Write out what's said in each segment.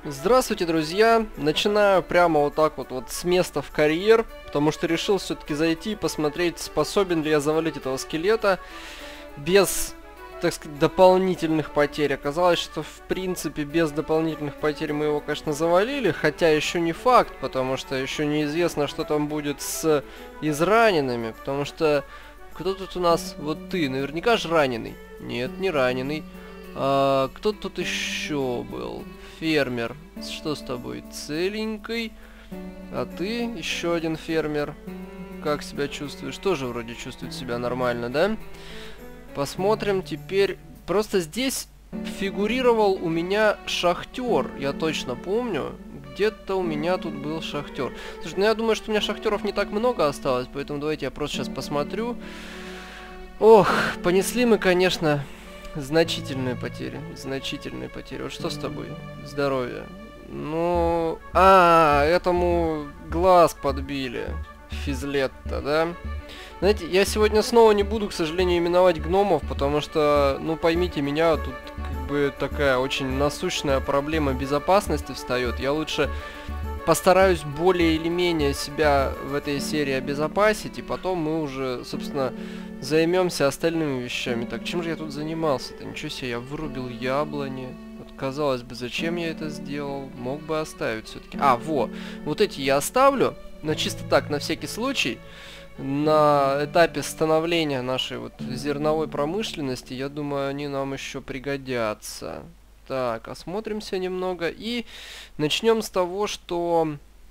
Здравствуйте, друзья! Начинаю прямо вот так вот с места в карьер, потому что решил все-таки зайти и посмотреть, способен ли я завалить этого скелета без, так сказать, дополнительных потерь. Оказалось, что в принципе без дополнительных потерь мы его, конечно, завалили, хотя еще не факт, потому что еще неизвестно, что там будет с израненными, потому что кто тут у нас? Вот ты, наверняка же раненый. Нет, не раненый. Кто тут еще был? Фермер. Что с тобой? Целенький. А ты еще один фермер. Как себя чувствуешь? Тоже вроде чувствует себя нормально, да? Посмотрим теперь. Просто здесь фигурировал у меня шахтер. Я точно помню. Где-то у меня тут был шахтер. Слушай, ну я думаю, что у меня шахтеров не так много осталось, поэтому давайте я просто сейчас посмотрю. Ох, понесли мы, конечно, значительные потери. Значительные потери. Вот что с тобой? Здоровье. Ну... этому глаз подбили. Физлетто, да? Знаете, я сегодня снова не буду, к сожалению, именовать гномов, потому что, ну, поймите меня, тут как бы такая очень насущная проблема безопасности встает. Я лучше постараюсь более или менее себя в этой серии обезопасить, и потом мы уже, собственно, займемся остальными вещами. Так, чем же я тут занимался-то? Ничего себе, я вырубил яблони. Вот, казалось бы, зачем я это сделал? Мог бы оставить все-таки. Вот эти я оставлю, но чисто так, на всякий случай. На этапе становления нашей вот зерновой промышленности, я думаю, они нам еще пригодятся. Так, осмотримся немного и начнем с того, что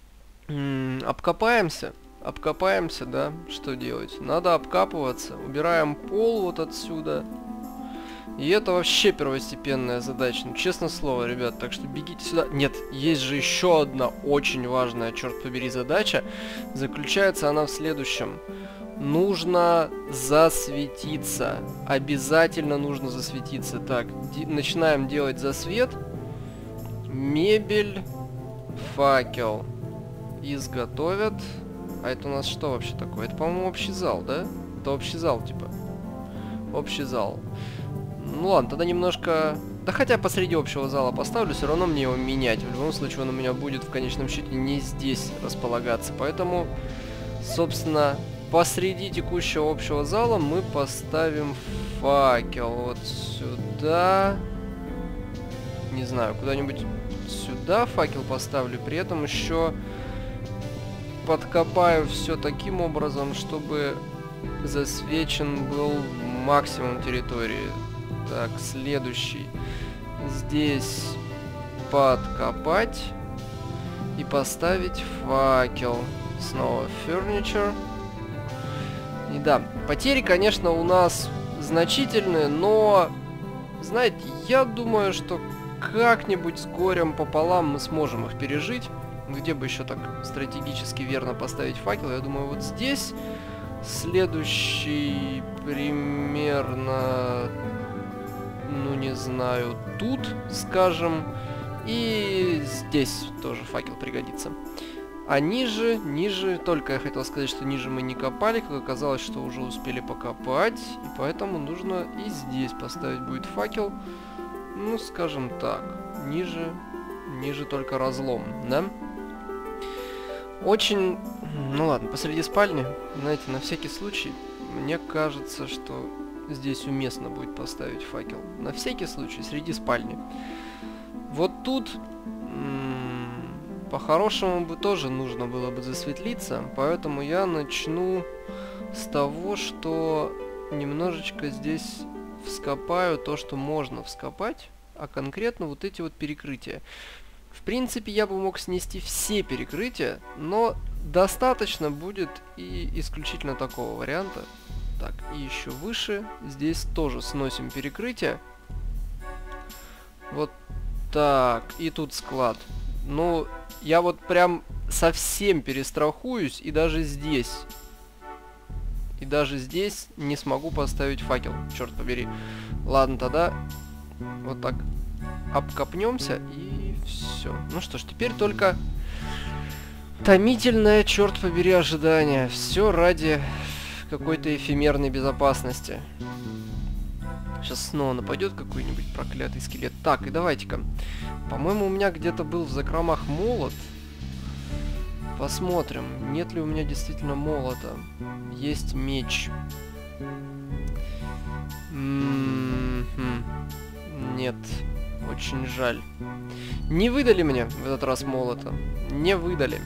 обкопаемся. Обкопаемся, да? Что делать? Надо обкапываться. Убираем пол вот отсюда. И это вообще первостепенная задача. Ну, честное слово, ребят. Так что бегите сюда. Нет, есть же еще одна очень важная, черт побери, задача. Заключается она в следующем. Нужно засветиться. Обязательно нужно засветиться. Так, начинаем делать засвет. Мебель, факел. Изготовят. А это у нас что вообще такое? Это, по-моему, общий зал, да? Это общий зал, типа. Общий зал. Ну ладно, тогда немножко... Да хотя посреди общего зала поставлю, все равно мне его менять. В любом случае он у меня будет в конечном счете не здесь располагаться. Поэтому, собственно, посреди текущего общего зала мы поставим факел. Вот сюда. Не знаю, куда-нибудь сюда факел поставлю. При этом еще подкопаю все таким образом, чтобы засвечен был максимум территории. Так, следующий. Здесь подкопать и поставить факел. Снова furniture. И да, потери, конечно, у нас значительные, но, знаете, я думаю, что как-нибудь с горем пополам мы сможем их пережить. Где бы еще так стратегически верно поставить факел? Я думаю, вот здесь. Следующий примерно, ну не знаю, тут, скажем. И здесь тоже факел пригодится. А ниже, только я хотел сказать, что ниже мы не копали, как оказалось, что уже успели покопать. И поэтому нужно и здесь поставить будет факел. Ну, скажем так, ниже только разлом, да? Очень, ну ладно, посреди спальни, знаете, на всякий случай, мне кажется, что здесь уместно будет поставить факел. На всякий случай, среди спальни. Вот тут, по-хорошему бы тоже нужно было бы засветлиться, поэтому я начну с того, что немножечко здесь вскопаю то, что можно вскопать, а конкретно вот эти вот перекрытия. В принципе, я бы мог снести все перекрытия, но достаточно будет и исключительно такого варианта. Так, и еще выше. Здесь тоже сносим перекрытие. Вот так. И тут склад. Ну, я вот прям совсем перестрахуюсь, и даже здесь не смогу поставить факел, черт побери. Ладно, тогда вот так обкопнемся и все. Ну что ж, теперь только томительное, черт побери, ожидание. Все ради какой-то эфемерной безопасности. Сейчас снова нападет какой-нибудь проклятый скелет. Так, и давайте-ка. По-моему, у меня где-то был в закромах молот. Посмотрим, нет ли у меня действительно молота. Есть меч. Нет, очень жаль. Не выдали мне в этот раз молота. Не выдали.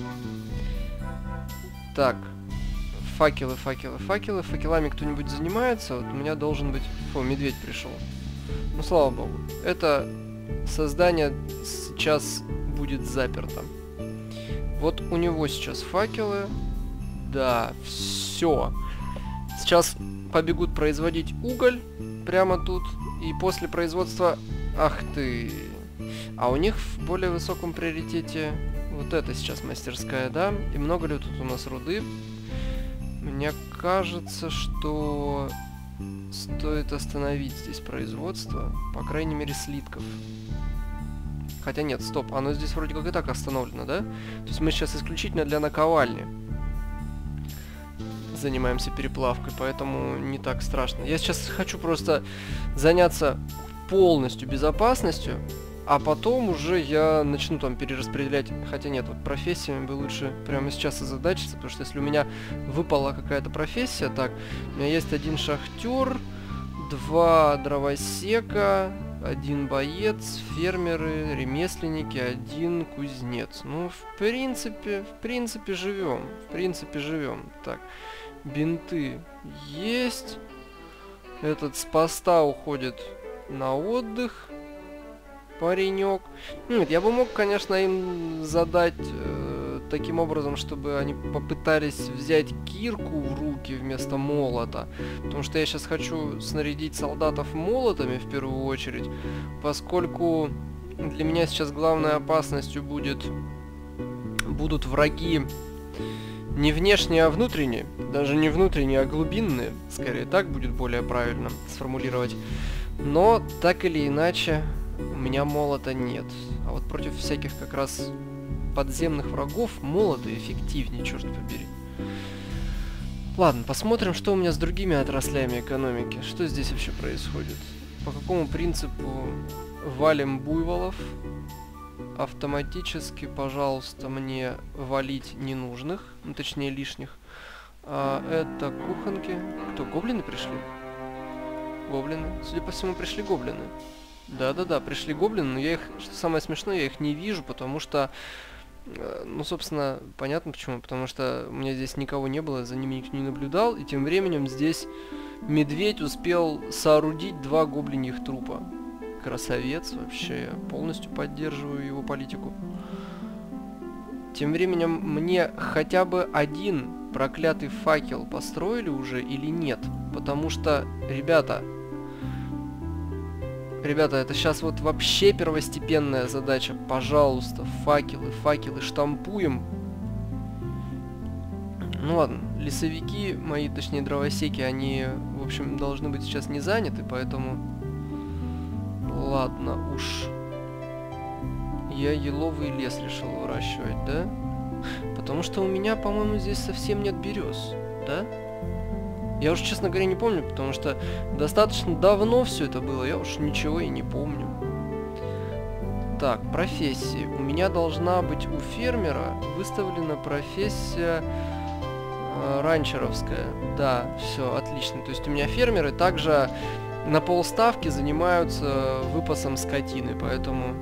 Так. Факелы, факелы, факелы. Факелами кто-нибудь занимается? Вот у меня должен быть... Фу, медведь пришел. Ну, слава богу. Это создание сейчас будет заперто. Вот у него сейчас факелы. Да, все. Сейчас побегут производить уголь прямо тут. И после производства... Ах ты... А у них в более высоком приоритете вот это сейчас мастерская, да? И много ли тут у нас руды? Мне кажется, что стоит остановить здесь производство. По крайней мере, слитков. Хотя нет, стоп, оно здесь вроде как и так остановлено, да? То есть мы сейчас исключительно для наковальни занимаемся переплавкой, поэтому не так страшно. Я сейчас хочу просто заняться полностью безопасностью, а потом уже я начну там перераспределять. Хотя нет, вот профессиями бы лучше прямо сейчас озадачиться, потому что если у меня выпала какая-то профессия, так, у меня есть 1 шахтер, 2 дровосека, 1 боец, фермеры, ремесленники, 1 кузнец. Ну, в принципе живем. В принципе, живем. Так, бинты есть. Этот с поста уходит на отдых. Паренек. Нет, я бы мог, конечно, им задать таким образом, чтобы они попытались взять кирку в руки вместо молота. Потому что я сейчас хочу снарядить солдатов молотами в первую очередь, поскольку для меня сейчас главной опасностью будут враги не внешние, а внутренние. Даже не внутренние, а глубинные. Скорее так будет более правильно сформулировать. Но так или иначе у меня молота нет. А вот против всяких как раз подземных врагов молоты эффективнее, черт побери. Ладно, посмотрим, что у меня с другими отраслями экономики. Что здесь вообще происходит? По какому принципу валим буйволов? Автоматически, пожалуйста, мне валить ненужных, ну, точнее лишних. А это кухонки. Кто, гоблины пришли? Гоблины. Судя по всему, пришли гоблины. Да-да-да, пришли гоблины, но я их, что самое смешное, я их не вижу, потому что, ну, собственно, понятно почему, потому что у меня здесь никого не было, за ними никто не наблюдал, и тем временем здесь медведь успел соорудить 2 гоблиньих трупа. Красавец, вообще, я полностью поддерживаю его политику. Тем временем мне хотя бы 1 проклятый факел построили уже или нет, потому что, ребята, это сейчас вот вообще первостепенная задача. Пожалуйста, факелы штампуем. Ну ладно, лесовики мои, точнее дровосеки, они, в общем, должны быть сейчас не заняты, поэтому... Ладно уж. Я еловый лес решил выращивать, да? Потому что у меня, по-моему, здесь совсем нет берез, да? Я уж, честно говоря, не помню, потому что достаточно давно все это было, я уж ничего и не помню. Так, профессии. У меня должна быть у фермера выставлена профессия ранчеровская. Да, все, отлично. То есть у меня фермеры также на полставки занимаются выпасом скотины, поэтому...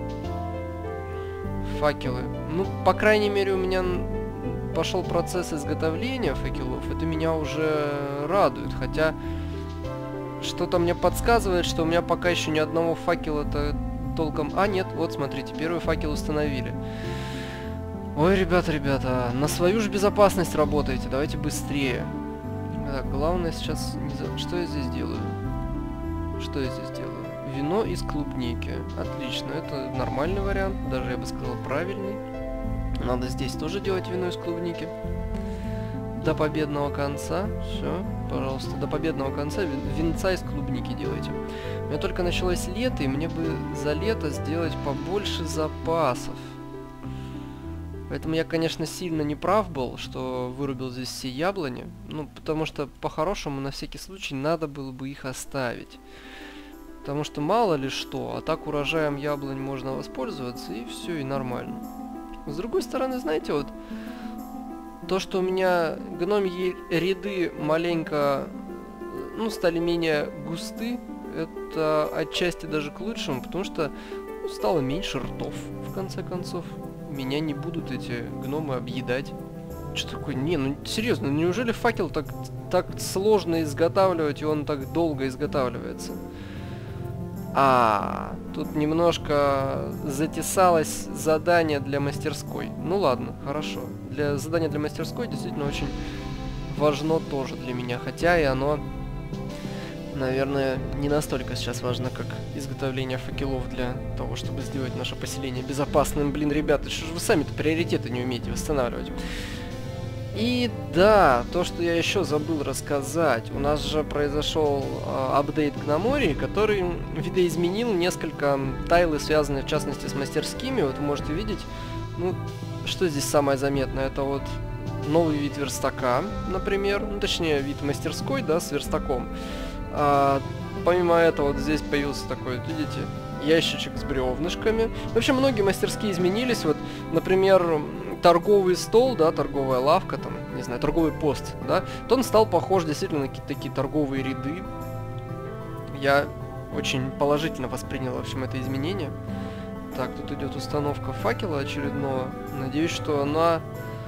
Факелы. Ну, по крайней мере, у меня... пошел процесс изготовления факелов, это меня уже радует, хотя что-то мне подсказывает, что у меня пока еще ни одного факела-то толком... А, нет, вот, смотрите, первый факел установили. Ой, ребята, на свою же безопасность работайте, давайте быстрее. Так, главное сейчас... Что я здесь делаю? Что я здесь делаю? Вино из клубники. Отлично, это нормальный вариант, даже я бы сказал правильный. Надо здесь тоже делать вино из клубники. До победного конца. Все, пожалуйста, до победного конца винца из клубники делайте. У меня только началось лето, и мне бы за лето сделать побольше запасов. Поэтому я, конечно, сильно не прав был, что вырубил здесь все яблони. Ну, потому что, по-хорошему, на всякий случай, надо было бы их оставить. Потому что мало ли что, а так урожаем яблонь можно воспользоваться, и все, и нормально. С другой стороны, знаете, вот, то, что у меня гномьи ряды маленько, ну, стали менее густы, это отчасти даже к лучшему, потому что стало меньше ртов, в конце концов. Меня не будут эти гномы объедать. Что такое? Не, ну серьезно, неужели факел так сложно изготавливать, и он так долго изготавливается? Тут немножко затесалось задание для мастерской. Ну ладно, хорошо. Задание для мастерской действительно очень важно тоже для меня, хотя и оно, наверное, не настолько сейчас важно, как изготовление факелов для того, чтобы сделать наше поселение безопасным. Блин, ребята, что же вы сами-то приоритеты не умеете восстанавливать? И да, то, что я еще забыл рассказать, у нас же произошел апдейт Гномории, который видоизменил несколько тайлы, связанные в частности с мастерскими. Вот вы можете видеть, ну, что здесь самое заметное, это вот новый вид верстака, например, ну, точнее, вид мастерской, да, с верстаком. Помимо этого, вот здесь появился такой, вот, видите, ящичек с бревнышками. В общем, многие мастерские изменились. Вот, например, торговый стол, да, торговая лавка, там, не знаю, торговый пост, да, то он стал похож действительно на какие-то такие торговые ряды. Я очень положительно воспринял, в общем, это изменение. Так, тут идет установка факела очередного. Надеюсь, что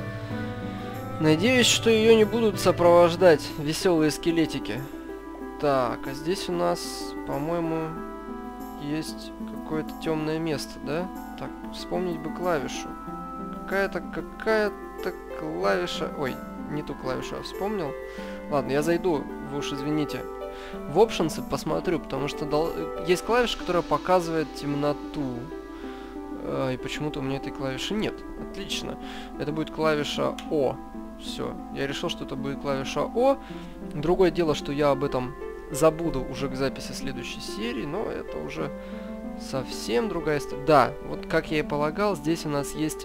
ее не будут сопровождать веселые скелетики. Так, а здесь у нас, по-моему, есть какое-то темное место, да? Так, вспомнить бы клавишу. Какая-то клавиша... Ой, не ту клавишу я вспомнил. Ладно, я зайду, вы уж извините, в Options и посмотрю, потому что есть клавиша, которая показывает темноту. И почему-то у меня этой клавиши нет. Отлично. Это будет клавиша О. Все. Я решил, что это будет клавиша О. Другое дело, что я об этом забуду уже к записи следующей серии, но это уже совсем другая история. Да, вот как я и полагал, здесь у нас есть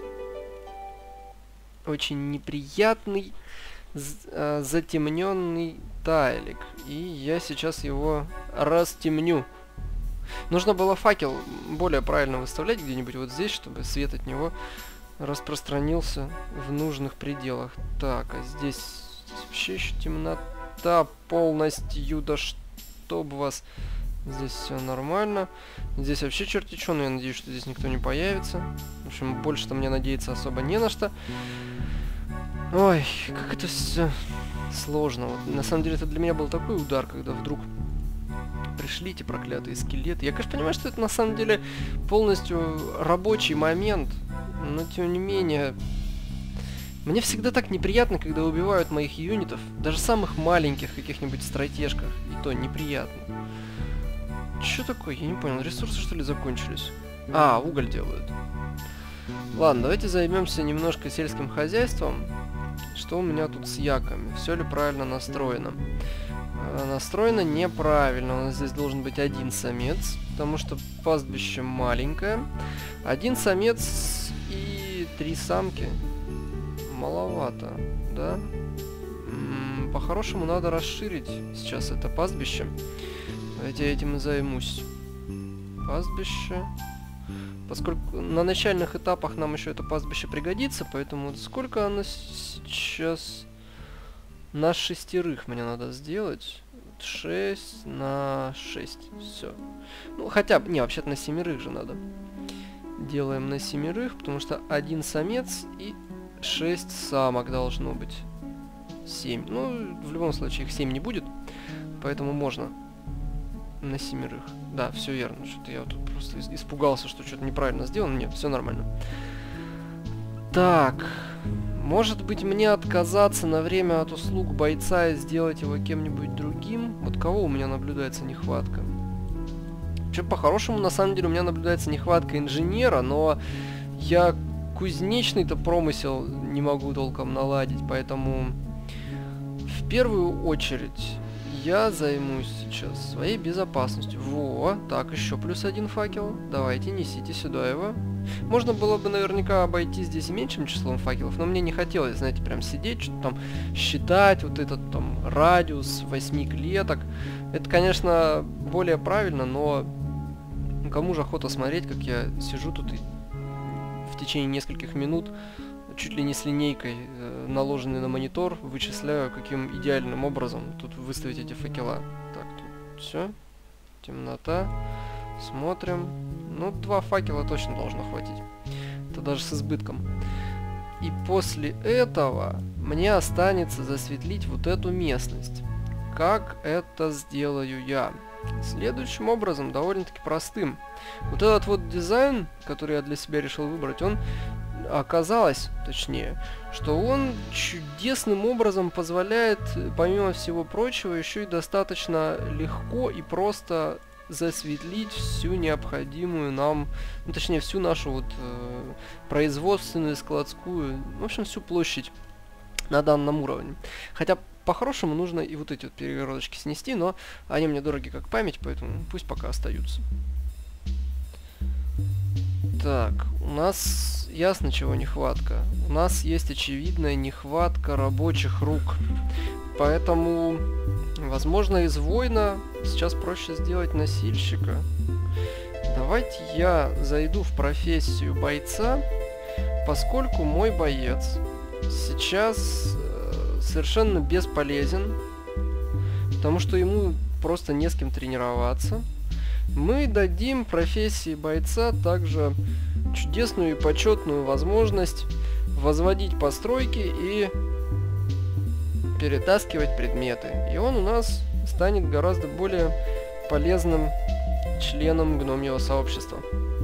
очень неприятный затемненный тайлик. И я сейчас его растемню. Нужно было факел более правильно выставлять где-нибудь вот здесь, чтобы свет от него распространился в нужных пределах. Так, а здесь вообще еще темнота полностью, да чтоб вас. Здесь все нормально. Здесь вообще черти чё, но я надеюсь, что здесь никто не появится. В общем, больше-то мне надеяться особо не на что. Ой, как это все сложно. Вот, на самом деле, это для меня был такой удар, когда вдруг пришли эти проклятые скелеты. Я, конечно, понимаю, что это на самом деле полностью рабочий момент, но тем не менее... Мне всегда так неприятно, когда убивают моих юнитов, даже самых маленьких каких-нибудь стратежках, и то неприятно. Чё такое? Я не понял, ресурсы что ли закончились? Уголь делают. Ладно, давайте займемся немножко сельским хозяйством. Что у меня тут с яками? Все ли правильно настроено? Настроено неправильно. У нас здесь должен быть один самец, потому что пастбище маленькое. Один самец и 3 самки. Маловато, да? По-хорошему надо расширить сейчас это пастбище. Давайте я этим и займусь. Пастбище. Поскольку на начальных этапах нам еще это пастбище пригодится, поэтому вот сколько оно сейчас... На 6 мне надо сделать. 6 на 6. Все. Ну, хотя бы... Не, вообще-то на 7 же надо. Делаем на 7, потому что один самец и 6 самок должно быть. 7. Ну, в любом случае их 7 не будет, поэтому можно на 7. Да, все верно. Что-то я тут просто испугался, что что-то неправильно сделано. Нет, все нормально. Так. Может быть, мне отказаться на время от услуг бойца и сделать его кем-нибудь другим? Вот кого у меня наблюдается нехватка? Вообще, по-хорошему, на самом деле, у меня наблюдается нехватка инженера, но я кузнечный-то промысел не могу толком наладить, поэтому в первую очередь я займусь сейчас своей безопасностью. Во, так, еще плюс 1 факел. Давайте, несите сюда его. Можно было бы наверняка обойти здесь меньшим числом факелов, но мне не хотелось, знаете, прям сидеть, что-то там считать, вот этот там радиус 8 клеток. Это, конечно, более правильно, но кому же охота смотреть, как я сижу тут и в течение нескольких минут чуть ли не с линейкой, наложенной на монитор, вычисляю, каким идеальным образом тут выставить эти факела. Так, тут все. Темнота. Смотрим. Ну, 2 факела точно должно хватить. Это даже с избытком. И после этого мне останется засветлить вот эту местность. Как это сделаю я? Следующим образом, довольно-таки простым. Вот этот вот дизайн, который я для себя решил выбрать, он оказалось, точнее, что он чудесным образом позволяет, помимо всего прочего, еще и достаточно легко и просто засветлить всю необходимую нам, ну точнее всю нашу вот производственную, складскую, в общем всю площадь на данном уровне. Хотя по-хорошему нужно и вот эти вот перегородочки снести, но они мне дороги как память, поэтому пусть пока остаются. Так, у нас ясно, чего нехватка. У нас есть очевидная нехватка рабочих рук. Поэтому, возможно, из воина сейчас проще сделать носильщика. Давайте я зайду в профессию бойца, поскольку мой боец сейчас совершенно бесполезен, потому что ему просто не с кем тренироваться. Мы дадим профессии бойца также чудесную и почетную возможность возводить постройки и перетаскивать предметы. И он у нас станет гораздо более полезным членом гномьего сообщества.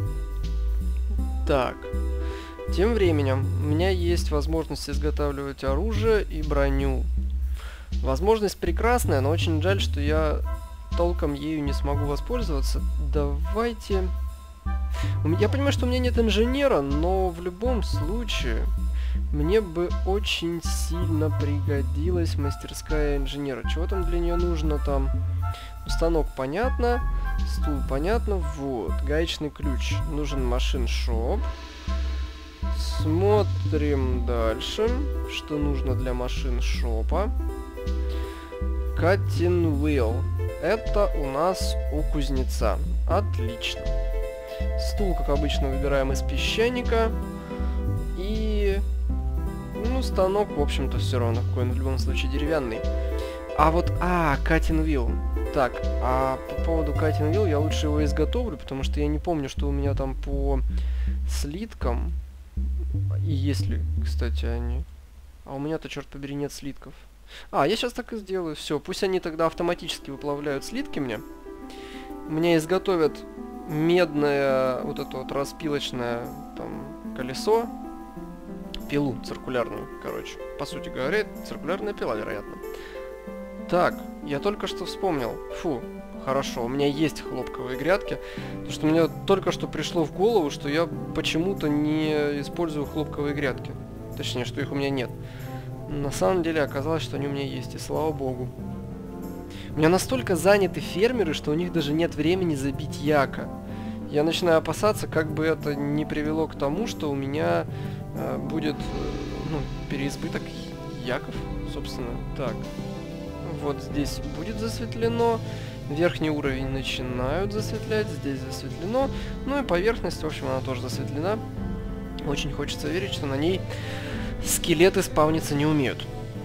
Так. Тем временем у меня есть возможность изготавливать оружие и броню. Возможность прекрасная, но очень жаль, что я толком ею не смогу воспользоваться. Давайте... Я понимаю, что у меня нет инженера, но в любом случае мне бы очень сильно пригодилась мастерская инженера. Чего там для нее нужно там? Станок понятно, стул понятно, вот, гаечный ключ. Нужен машин-шоп. Смотрим дальше, что нужно для машин-шопа. Cutting wheel. Это у нас у кузнеца. Отлично. Стул, как обычно, выбираем из песчаника. И... ну, станок, в общем-то, все равно какой он в любом случае деревянный. А вот... cutting wheel. Так, а по поводу cutting wheel я лучше его изготовлю, потому что я не помню, что у меня там по слиткам... И есть ли, кстати, они... А у меня-то, черт побери, нет слитков. Я сейчас так и сделаю. Все, пусть они тогда автоматически выплавляют слитки мне. Мне изготовят медное, вот это вот распилочное там колесо. Пилу циркулярную, короче. По сути говоря, циркулярная пила, вероятно. Так, я только что вспомнил. Фу, хорошо, у меня есть хлопковые грядки. Потому что мне только что пришло в голову, что я почему-то не использую хлопковые грядки. Точнее, что их у меня нет. На самом деле оказалось, что они у меня есть, и слава богу. У меня настолько заняты фермеры, что у них даже нет времени забить яка. Я начинаю опасаться, как бы это не привело к тому, что у меня будет переизбыток яков, собственно. Так, вот здесь будет засветлено. Верхний уровень начинают засветлять, здесь засветлено. Ну и поверхность, в общем, она тоже засветлена. Очень хочется верить, что на ней скелеты спавниться не умеют.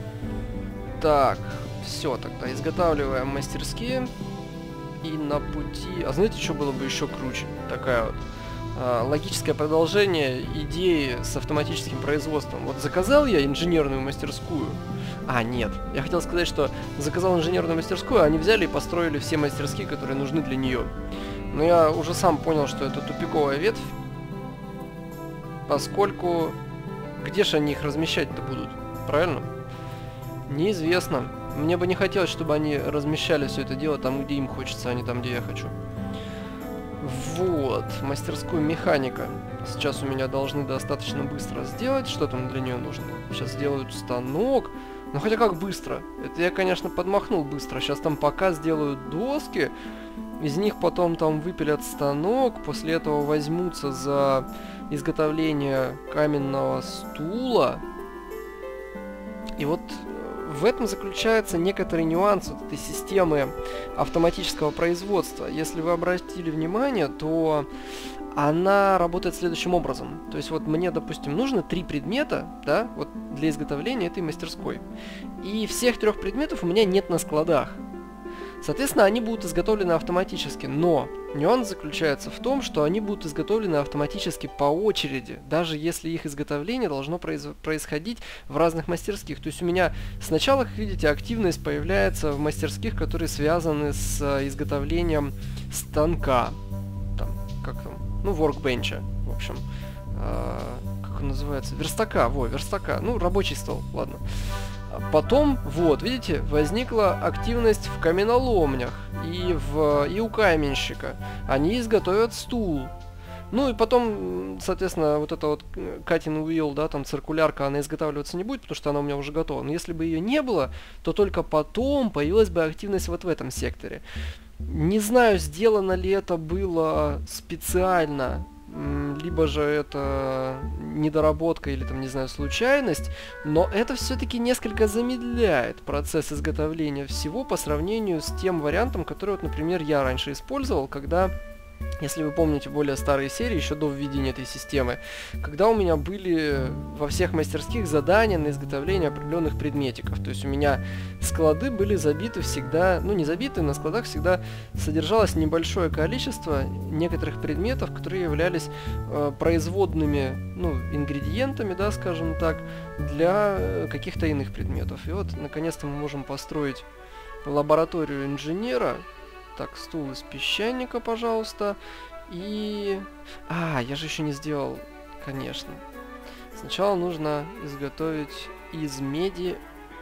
Так, все, тогда изготавливаем мастерские. И на пути... А знаете, что было бы еще круче? Такая вот логическое продолжение идеи с автоматическим производством. Вот заказал я инженерную мастерскую. Нет. Я хотел сказать, что заказал инженерную мастерскую, а они взяли и построили все мастерские, которые нужны для нее. Но я уже сам понял, что это тупиковая ветвь. Поскольку... Где же они их размещать-то будут? Правильно? Неизвестно. Мне бы не хотелось, чтобы они размещали все это дело там, где им хочется, а не там, где я хочу. Вот. Мастерскую механика. Сейчас у меня должны достаточно быстро сделать. Что там для нее нужно? Сейчас сделают станок. Хотя как быстро? Это я, конечно, подмахнул быстро. Сейчас там пока сделают доски. из них потом там выпилят станок, после этого возьмутся за изготовление каменного стула. И вот в этом заключается некоторый нюанс вот этой системы автоматического производства. Если вы обратили внимание, то она работает следующим образом. То есть вот мне, допустим, нужно 3 предмета, да, вот для изготовления этой мастерской. И всех 3 предметов у меня нет на складах. Соответственно, они будут изготовлены автоматически, но нюанс заключается в том, что они будут изготовлены автоматически по очереди, даже если их изготовление должно происходить в разных мастерских. То есть у меня сначала, как видите, активность появляется в мастерских, которые связаны с изготовлением станка, там, как там, ну, воркбенча, в общем, как он называется, верстака, верстака, ну, рабочий стол, ладно. Потом, вот, видите, возникла активность в каменоломнях и у каменщика. Они изготовят стул. Ну и потом, соответственно, вот эта вот cutting wheel, да, там циркулярка, она изготавливаться не будет, потому что она у меня уже готова. Но если бы ее не было, то только потом появилась бы активность вот в этом секторе. Не знаю, сделано ли это было специально, либо же это недоработка или там, не знаю, случайность, но это все-таки несколько замедляет процесс изготовления всего по сравнению с тем вариантом, который, вот, например, я раньше использовал, когда, если вы помните более старые серии, еще до введения этой системы, когда у меня были во всех мастерских задания на изготовление определенных предметиков. То есть у меня склады были забиты всегда, ну не забиты, на складах всегда содержалось небольшое количество некоторых предметов, которые являлись производными, ну, ингредиентами, да, скажем так, для каких-то иных предметов. И вот, наконец-то мы можем построить лабораторию инженера. Так, стул из песчаника, пожалуйста. И... я же еще не сделал, конечно. Сначала нужно изготовить из меди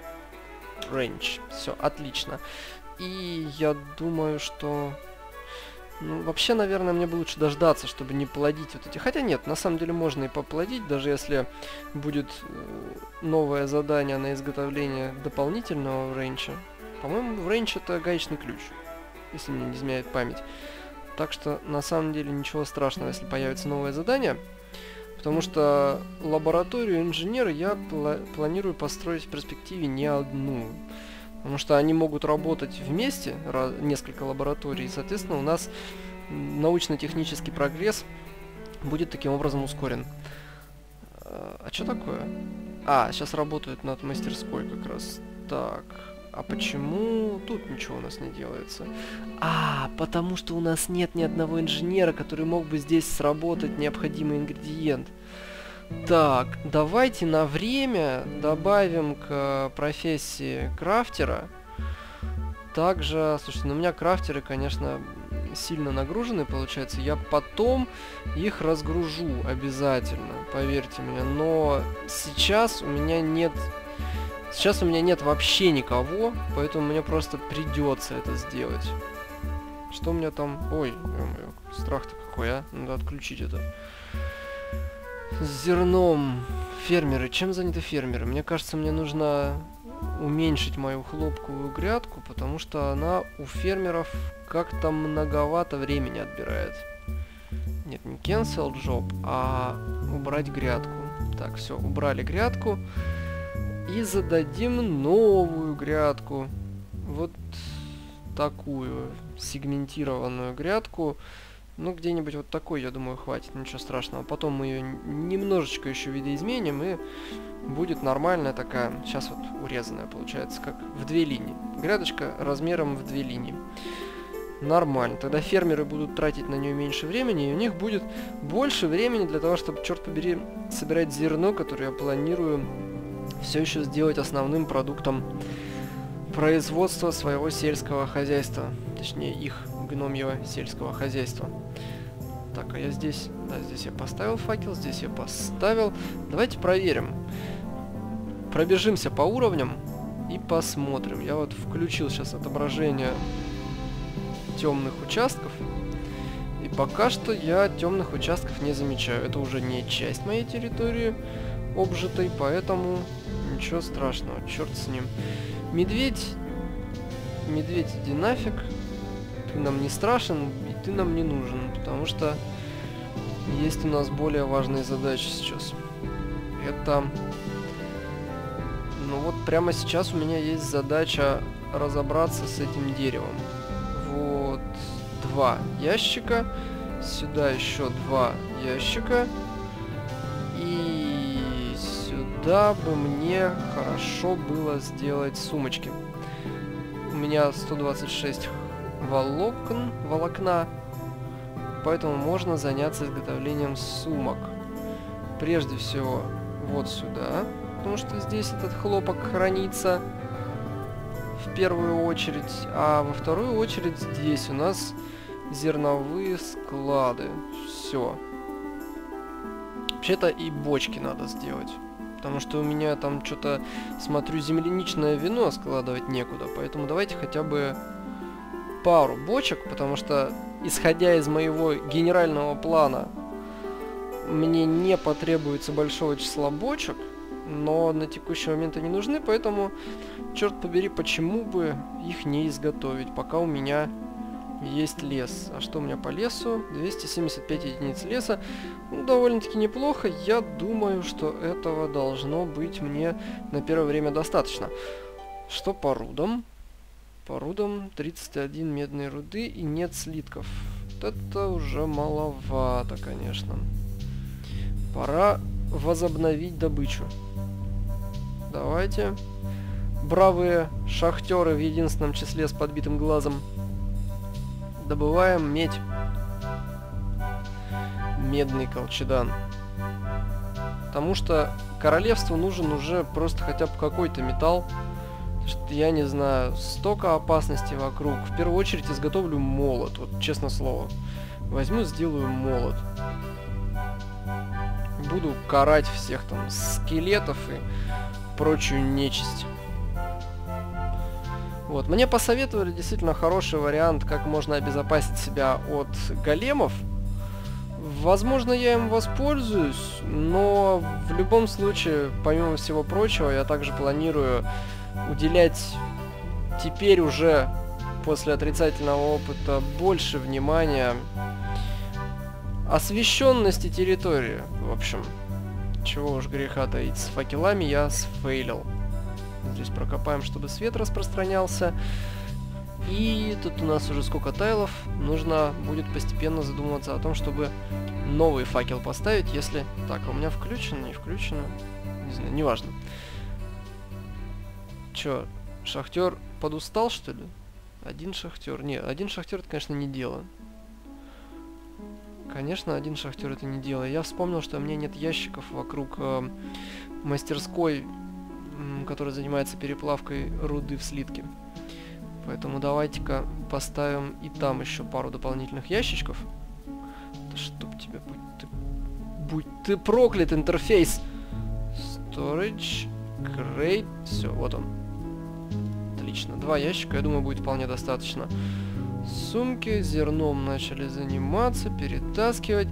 ренч. Все, отлично. И я думаю, что... Ну, вообще, наверное, мне бы лучше дождаться, чтобы не плодить вот эти... Хотя нет, на самом деле можно и поплодить, даже если будет новое задание на изготовление дополнительного ренча. По-моему, в ренч это гаечный ключ, если мне не изменяет память. Так что, на самом деле, ничего страшного, если появится новое задание. Потому что лабораторию инженера я планирую построить в перспективе не одну. Потому что они могут работать вместе, несколько лабораторий, и, соответственно, у нас научно-технический прогресс будет таким образом ускорен. А что такое? Сейчас работают над мастерской как раз. Так... А почему тут ничего у нас не делается? Потому что у нас нет ни одного инженера, который мог бы здесь сработать необходимый ингредиент. Так, давайте на время добавим к профессии крафтера. Также, слушайте, у меня крафтеры, конечно, сильно нагружены, получается. Я потом их разгружу обязательно, поверьте мне. Но сейчас у меня нет... Сейчас у меня нет вообще никого, поэтому мне просто придется это сделать. Что у меня там... Ой, страх-то какой, а? Надо отключить это. С зерном. Фермеры. Чем заняты фермеры? Мне кажется, мне нужно уменьшить мою хлопковую грядку, потому что она у фермеров как-то многовато времени отбирает. Нет, не cancel job, а убрать грядку. Так, все, убрали грядку. И зададим новую грядку. Вот такую сегментированную грядку. Ну, где-нибудь вот такой, я думаю, хватит, ничего страшного. Потом мы ее немножечко еще видоизменим, и будет нормальная такая, сейчас вот урезанная получается, как в 2 линии. Грядочка размером в 2 линии. Нормально. Тогда фермеры будут тратить на нее меньше времени, и у них будет больше времени для того, чтобы, черт побери, собирать зерно, которое я планирую все еще сделать основным продуктом производства своего сельского хозяйства. Точнее, их гномьего сельского хозяйства. Так, а я здесь... Да, здесь я поставил факел, здесь я поставил. Давайте проверим. Пробежимся по уровням и посмотрим. Я вот включил сейчас отображение темных участков. И пока что я темных участков не замечаю. Это уже не часть моей территории обжитой, поэтому ничего страшного, черт с ним. Медведь, иди нафиг. Ты нам не страшен, и ты нам не нужен, потому что есть у нас более важные задачи сейчас. Это... Ну вот прямо сейчас у меня есть задача разобраться с этим деревом. Вот 2 ящика. Сюда еще 2 ящика. И сюда бы мне хорошо было сделать сумочки. У меня 126 волокна. Поэтому можно заняться изготовлением сумок. Прежде всего вот сюда. Потому что здесь этот хлопок хранится в первую очередь. А во вторую очередь здесь у нас зерновые склады. Все. Вообще-то и бочки надо сделать. Потому что у меня там что-то, смотрю, земляничное вино складывать некуда. Поэтому давайте хотя бы пару бочек. Потому что, исходя из моего генерального плана, мне не потребуется большого числа бочек. Но на текущий момент они нужны. Поэтому, черт побери, почему бы их не изготовить, пока у меня есть лес. А что у меня по лесу? 275 единиц леса. Ну, довольно-таки неплохо. Я думаю, что этого должно быть мне на первое время достаточно. Что по рудам? По рудам 31 медной руды и нет слитков. Вот это уже маловато, конечно. Пора возобновить добычу. Давайте. Бравые шахтеры в единственном числе с подбитым глазом. Добываем медь. Медный колчедан. Потому что королевству нужен уже просто хотя бы какой-то металл. Что я не знаю, столько опасностей вокруг. В первую очередь изготовлю молот. Вот честное слово. Возьму, сделаю молот. Буду карать всех там скелетов и прочую нечисть. Вот, мне посоветовали действительно хороший вариант, как можно обезопасить себя от големов. Возможно, я им воспользуюсь, но в любом случае, помимо всего прочего, я также планирую уделять теперь уже после отрицательного опыта больше внимания освещенности территории. В общем, чего уж греха таить, с факелами я сфейлил. Здесь прокопаем, чтобы свет распространялся. И тут у нас уже сколько тайлов. Нужно будет постепенно задумываться о том, чтобы новый факел поставить, если... Так, а у меня включено, не включено? Не знаю, неважно. Чё, шахтер подустал, что ли? Один шахтер. Не, один шахтер это, конечно, не дело. Конечно, один шахтер это не дело. Я вспомнил, что у меня нет ящиков вокруг мастерской, которая занимается переплавкой руды в слитки. Поэтому давайте-ка поставим и там еще пару дополнительных ящичков. Да чтоб тебя, будь ты проклят, интерфейс! Storage, crate, все, вот он. Отлично, 2 ящика, я думаю, будет вполне достаточно. Сумки, зерном начали заниматься, перетаскивать.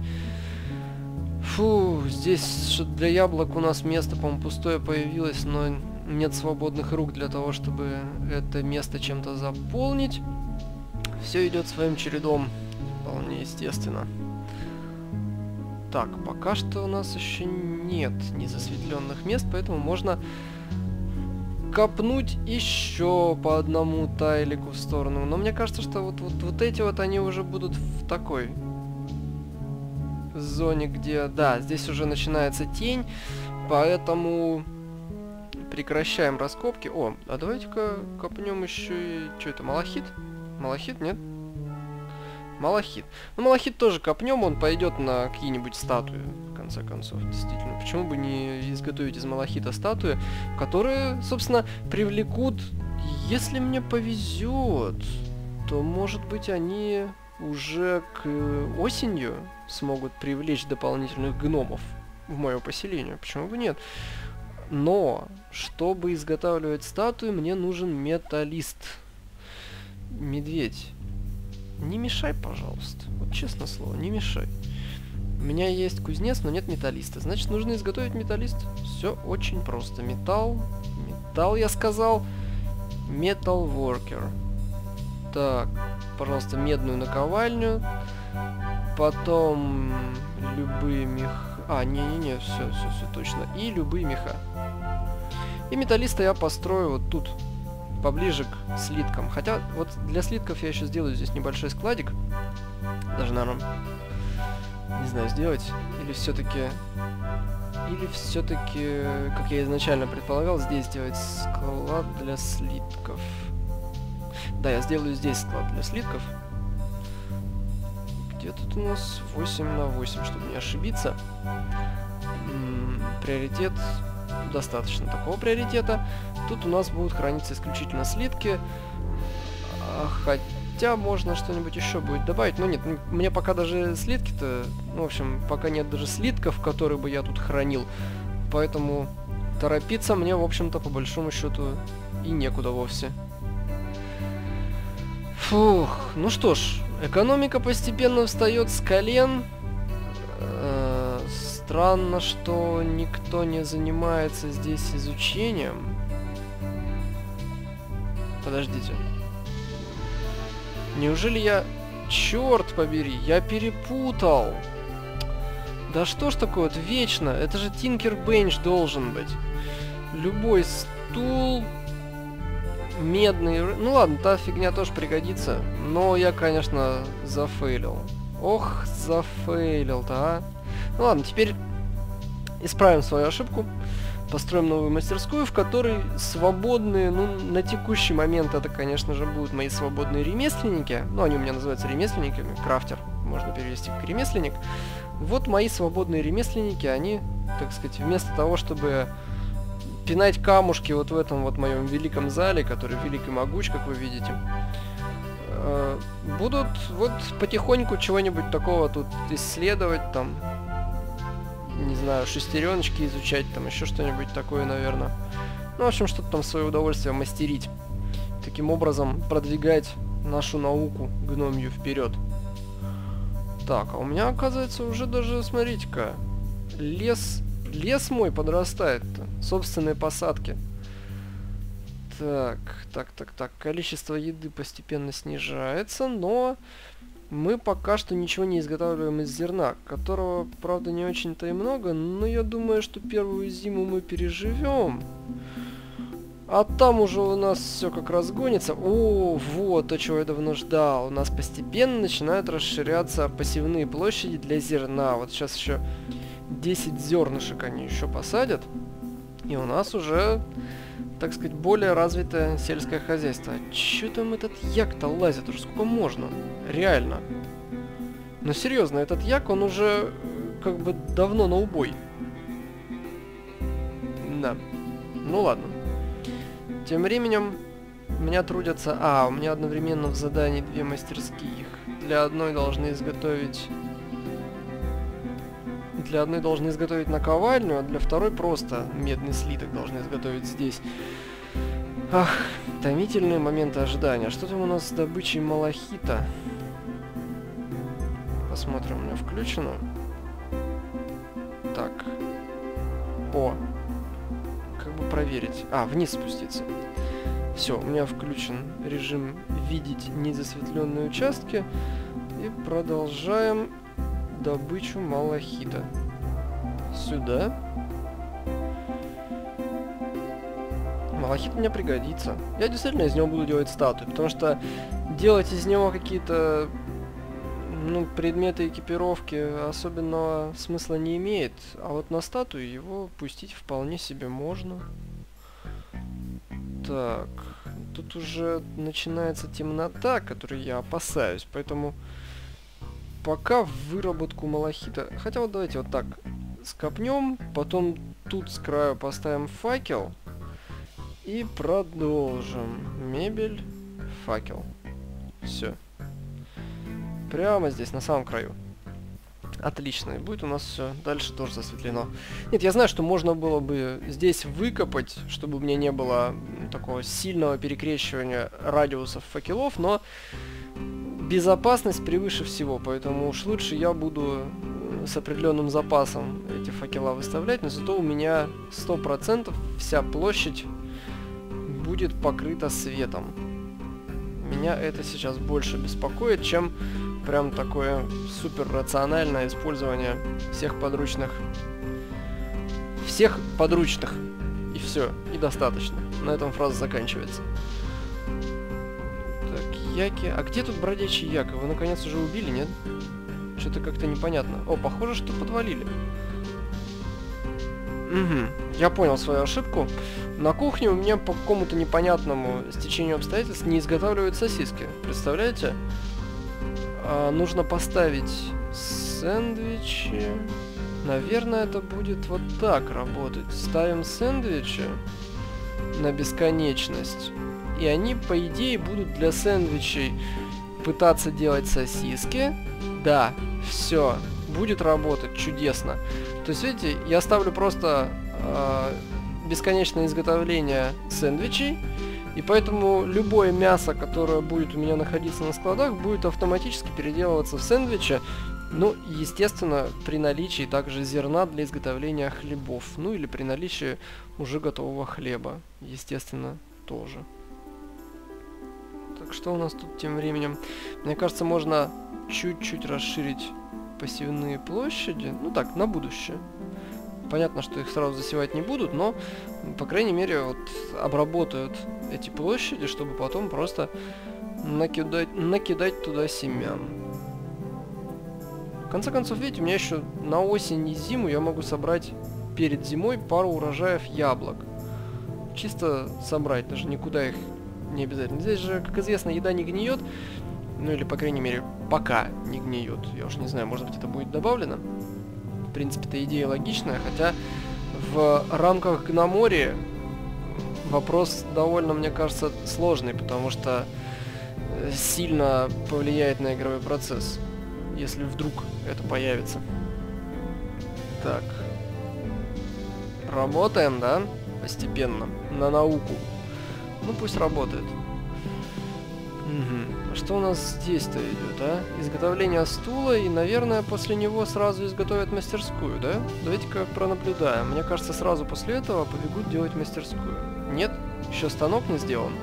Фу, здесь для яблок у нас место, по-моему, пустое появилось, но нет свободных рук для того, чтобы это место чем-то заполнить. Все идет своим чередом, вполне естественно. Так, пока что у нас еще нет незасветленных мест, поэтому можно копнуть еще по одному тайлику в сторону. Но мне кажется, что вот эти вот они уже будут в такой зоне, где... Да, здесь уже начинается тень, поэтому прекращаем раскопки. О, а давайте-ка копнем еще и... Что это, малахит? Малахит, нет? Малахит. Ну, малахит тоже копнем, он пойдет на какие-нибудь статуи, в конце концов, действительно. Почему бы не изготовить из малахита статуи, которые, собственно, привлекут... Если мне повезет, то, может быть, они уже к осенью смогут привлечь дополнительных гномов в мое поселение. Почему бы нет? Но, чтобы изготавливать статуи, мне нужен металлист. Медведь. Не мешай, пожалуйста. Вот честное слово, не мешай. У меня есть кузнец, но нет металлиста. Значит, нужно изготовить металлист. Все очень просто. Металл. Металл, я сказал. Metal Worker. Так, пожалуйста, медную наковальню. Потом любые меха. А, не-не-не, все точно. И любые меха. И металлиста я построю вот тут, поближе к слиткам. Хотя вот для слитков я еще сделаю здесь небольшой складик. Даже, наверное, не знаю, сделать. Или все-таки, как я изначально предполагал, здесь сделать склад для слитков. Да, я сделаю здесь склад для слитков. Где тут у нас 8 на 8, чтобы не ошибиться. Приоритет, достаточно такого приоритета. Тут у нас будут храниться исключительно слитки. Хотя можно что-нибудь еще будет добавить. Но нет, мне пока даже слитки-то... Ну, в общем, пока нет даже слитков, которые бы я тут хранил. Поэтому торопиться мне, в общем-то, по большому счету и некуда вовсе. Фух, ну что ж, экономика постепенно встает с колен. Странно, что никто не занимается здесь изучением. Подождите. Неужели я... Черт побери, я перепутал. Да что ж такое вот вечно? Это же Tinkerbенч должен быть. Любой стул... Медный... Ну ладно, та фигня тоже пригодится. Но я, конечно, зафейлил. Ох, зафейлил-то, а. Ну ладно, теперь исправим свою ошибку. Построим новую мастерскую, в которой свободные, ну, на текущий момент это, конечно же, будут мои свободные ремесленники. Ну, они у меня называются ремесленниками. Крафтер можно перевести как ремесленник. Вот мои свободные ремесленники, они, так сказать, вместо того, чтобы... пинать камушки вот в этом вот моем великом зале, который велик и могуч, как вы видите, будут вот потихоньку чего-нибудь такого тут исследовать, там, не знаю, шестереночки изучать, там, еще что-нибудь такое, наверное. Ну, в общем, что-то там в свое удовольствие мастерить. Таким образом, продвигать нашу науку гномью вперед. Так, а у меня, оказывается, уже даже, смотрите-ка, лес мой подрастает-то. Собственные посадки. Так. Количество еды постепенно снижается, но мы пока что ничего не изготавливаем из зерна, которого, правда, не очень-то и много, но я думаю, что первую зиму мы переживем. А там уже у нас все как разгонится. О, вот то, чего я давно ждал. У нас постепенно начинают расширяться посевные площади для зерна. Вот сейчас еще 10 зернышек они еще посадят. И у нас уже, так сказать, более развитое сельское хозяйство. Чё там этот як-то лазит? Уже сколько можно? Реально. Но серьезно, этот як, он уже как бы давно на убой. Да. Ну ладно. Тем временем у меня трудятся... у меня одновременно в задании 2 мастерских. Для одной должны изготовить наковальню, а для второй просто медный слиток должны изготовить здесь. Ах, томительные моменты ожидания. Что там у нас с добычей малахита? Посмотрим, у меня включено. Так. О. Как бы проверить. Вниз спуститься. Все, у меня включен режим видеть незасветленные участки. И продолжаем добычу малахита. Сюда. Малахит мне пригодится. Я действительно из него буду делать статуи, потому что делать из него какие-то, предметы экипировки особенного смысла не имеет. А вот на статую его пустить вполне себе можно. Так, тут уже начинается темнота, которой я опасаюсь, поэтому пока в выработку малахита... Хотя вот давайте вот так скопнем, потом тут с краю поставим факел и продолжим. Мебель, факел. Все. Прямо здесь, на самом краю. Отлично, и будет у нас все дальше тоже засветлено. Нет, я знаю, что можно было бы здесь выкопать, чтобы у меня не было такого сильного перекрещивания радиусов факелов, но безопасность превыше всего, поэтому уж лучше я буду с определенным запасом эти факела выставлять, но зато у меня 100% вся площадь будет покрыта светом. Меня это сейчас больше беспокоит, чем прям такое супер рациональное использование всех подручных. Всех подручных. И все, и достаточно. На этом фраза заканчивается. Так, яки. А где тут бродячий як? Его наконец уже убили, нет? Что-то как-то непонятно. О, похоже, что подвалили. Угу. Я понял свою ошибку. На кухне у меня по какому-то непонятному стечению обстоятельств не изготавливают сосиски. Представляете? Нужно поставить сэндвичи. Наверное, это будет вот так работать. Ставим сэндвичи на бесконечность. И они, по идее, будут для сэндвичей пытаться делать сосиски. Да, все. Будет работать чудесно. То есть, видите, я ставлю просто бесконечное изготовление сэндвичей. И поэтому любое мясо, которое будет у меня находиться на складах, будет автоматически переделываться в сэндвичи. Ну, естественно, при наличии также зерна для изготовления хлебов. Ну, или при наличии уже готового хлеба. Естественно, тоже. Так, что у нас тут тем временем? Мне кажется, можно чуть-чуть расширить посевные площади. Ну так, на будущее. Понятно, что их сразу засевать не будут, но, по крайней мере, вот обработают эти площади, чтобы потом просто накидать туда семян. В конце концов, видите, у меня еще на осень и зиму я могу собрать перед зимой пару урожаев яблок. Чисто собрать, даже никуда их не обязательно. Здесь же, как известно, еда не гниет. Ну или, по крайней мере, пока не гниет. Я уж не знаю, может быть, это будет добавлено. В принципе-то идея логичная, хотя в рамках Гномории вопрос довольно, мне кажется, сложный, потому что сильно повлияет на игровой процесс, если вдруг это появится. Так. Работаем, да? Постепенно. На науку. Ну, пусть работает. Угу. Что у нас здесь-то идет, а? Изготовление стула, и, наверное, после него сразу изготовят мастерскую, да? Давайте-ка пронаблюдаем. Мне кажется, сразу после этого побегут делать мастерскую. Нет? Еще станок не сделан?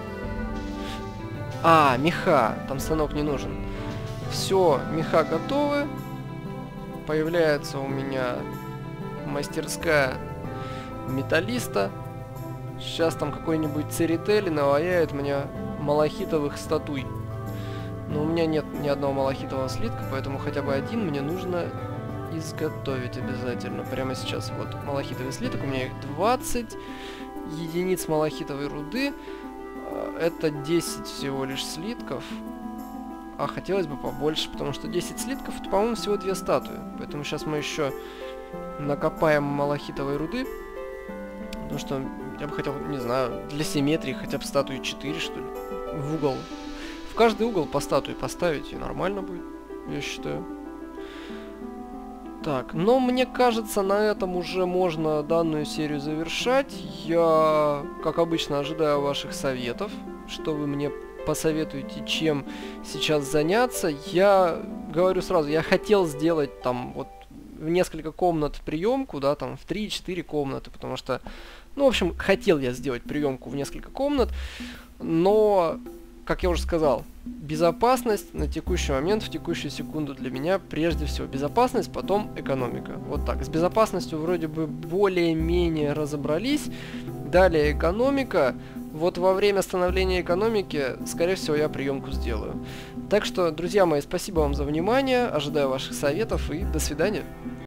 А, меха. Там станок не нужен. Все, меха готовы. Появляется у меня мастерская металлиста. Сейчас там какой-нибудь Церетели наваяет мне малахитовых статуй. Но у меня нет ни одного малахитового слитка, поэтому хотя бы один мне нужно изготовить обязательно. Прямо сейчас. Вот малахитовый слиток. У меня их 20 единиц малахитовой руды. Это 10 всего лишь слитков. А хотелось бы побольше, потому что 10 слитков, это, по-моему, всего 2 статуи. Поэтому сейчас мы еще накопаем малахитовой руды. Потому что я бы хотел, не знаю, для симметрии хотя бы статуи 4, что ли, в угол. В каждый угол по статуе поставить, и нормально будет, я считаю. Так, но мне кажется, на этом уже можно данную серию завершать. Я, как обычно, ожидаю ваших советов, что вы мне посоветуете, чем сейчас заняться. Я говорю сразу, я хотел сделать там вот в несколько комнат приемку, да, там в 3-4 комнаты, потому что, ну, в общем, хотел я сделать приемку в несколько комнат, но, как я уже сказал, безопасность на текущий момент, в текущую секунду для меня прежде всего безопасность, потом экономика. Вот так. С безопасностью вроде бы более-менее разобрались. Далее экономика. Вот во время становления экономики, скорее всего, я приемку сделаю. Так что, друзья мои, спасибо вам за внимание. Ожидаю ваших советов и до свидания.